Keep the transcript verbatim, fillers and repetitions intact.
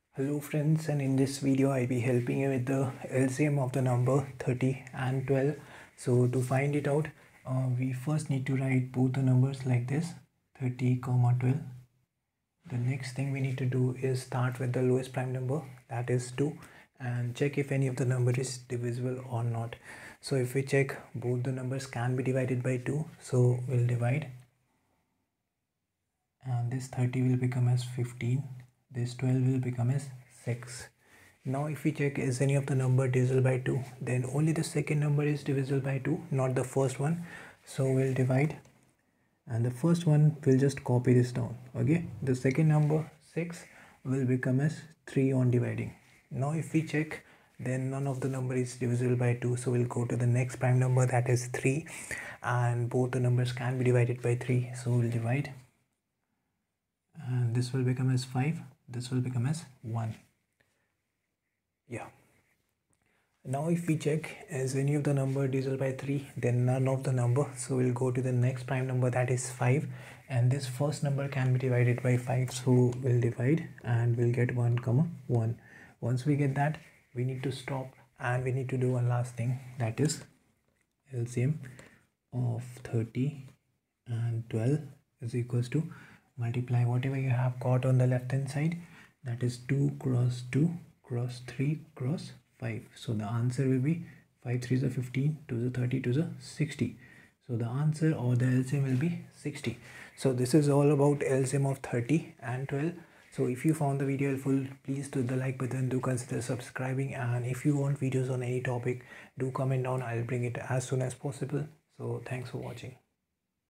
Hello friends, and in this video I'll be helping you with the L C M of the number thirty and twelve. So to find it out, uh, we first need to write both the numbers like this, thirty comma twelve. The next thing we need to do is start with the lowest prime number, that is two, and check if any of the number is divisible or not. So if we check, both the numbers can be divided by two, so we'll divide, and this thirty will become as fifteen, this twelve will become as six. Now if we check is any of the number divisible by two, then only the second number is divisible by two, not the first one. So we'll divide, and the first one will just copy this down. Okay, the second number six will become as three on dividing. Now if we check, then none of the number is divisible by two, so we'll go to the next prime number, that is three, and both the numbers can be divided by three, so we'll divide, and this will become as five, this will become as one. Yeah, now if we check is any of the number divisible by three, then none of the number, so we'll go to the next prime number, that is five, and this first number can be divided by five, so we'll divide and we'll get one comma one. Once we get that, we need to stop and we need to do one last thing, that is L C M of thirty and twelve is equals to multiply whatever you have got on the left hand side, that is two cross two cross three cross five. So the answer will be five threes are fifteen, twos are thirty, twos are sixty. So the answer or the L C M will be sixty. So this is all about L C M of thirty and twelve. So if you found the video helpful, please do the like button, do consider subscribing, and if you want videos on any topic, do comment down, I'll bring it as soon as possible. So thanks for watching.